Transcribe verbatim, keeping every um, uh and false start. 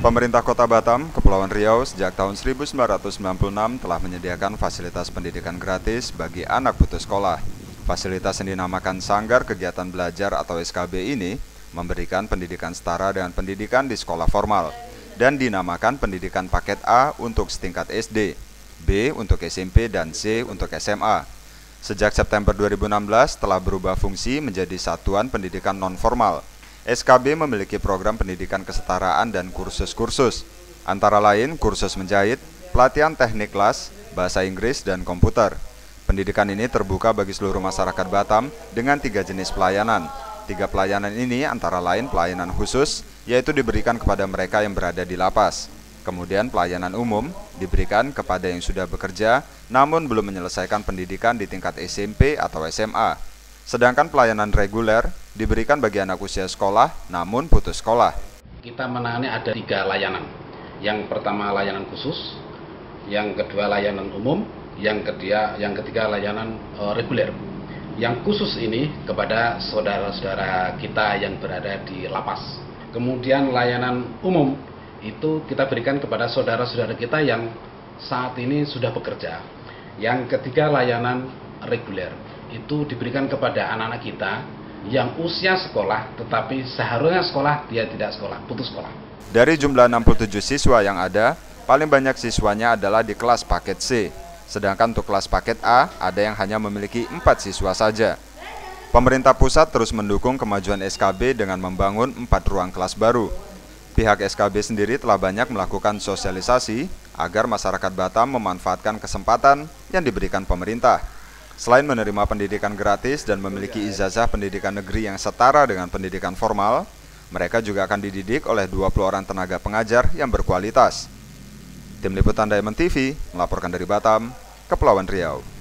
Pemerintah Kota Batam, Kepulauan Riau sejak tahun seribu sembilan ratus sembilan puluh enam telah menyediakan fasilitas pendidikan gratis bagi anak putus sekolah. Fasilitas yang dinamakan Sanggar Kegiatan Belajar atau S K B ini memberikan pendidikan setara dengan pendidikan di sekolah formal dan dinamakan pendidikan paket A untuk setingkat S D, B untuk S M P, dan C untuk S M A. Sejak September dua ribu enam belas telah berubah fungsi menjadi Satuan Pendidikan Non-Formal. S K B memiliki program pendidikan kesetaraan dan kursus-kursus, antara lain kursus menjahit, pelatihan teknik las, bahasa Inggris, dan komputer. Pendidikan ini terbuka bagi seluruh masyarakat Batam dengan tiga jenis pelayanan. Tiga pelayanan ini antara lain pelayanan khusus, yaitu diberikan kepada mereka yang berada di lapas. Kemudian pelayanan umum diberikan kepada yang sudah bekerja, namun belum menyelesaikan pendidikan di tingkat S M P atau S M A. Sedangkan pelayanan reguler diberikan bagi anak usia sekolah namun putus sekolah. Kita menangani ada tiga layanan. Yang pertama layanan khusus, yang kedua layanan umum, yang ketiga, yang ketiga layanan uh, reguler. Yang khusus ini kepada saudara-saudara kita yang berada di lapas. Kemudian layanan umum itu kita berikan kepada saudara-saudara kita yang saat ini sudah bekerja. Yang ketiga layanan reguler itu diberikan kepada anak-anak kita yang usia sekolah tetapi seharusnya sekolah dia tidak sekolah, putus sekolah. Dari jumlah enam puluh tujuh siswa yang ada, paling banyak siswanya adalah di kelas paket C. Sedangkan untuk kelas paket A ada yang hanya memiliki empat siswa saja. Pemerintah pusat terus mendukung kemajuan S K B dengan membangun empat ruang kelas baru. Pihak S K B sendiri telah banyak melakukan sosialisasi agar masyarakat Batam memanfaatkan kesempatan yang diberikan pemerintah. Selain menerima pendidikan gratis dan memiliki ijazah pendidikan negeri yang setara dengan pendidikan formal, mereka juga akan dididik oleh dua puluh orang tenaga pengajar yang berkualitas. Tim Liputan Diamond T V melaporkan dari Batam, Kepulauan Riau.